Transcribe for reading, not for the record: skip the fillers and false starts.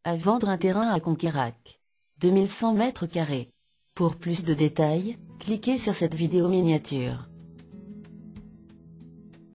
À vendre un terrain à Conquérac. 2100 mètres carrés. Pour plus de détails, cliquez sur cette vidéo miniature.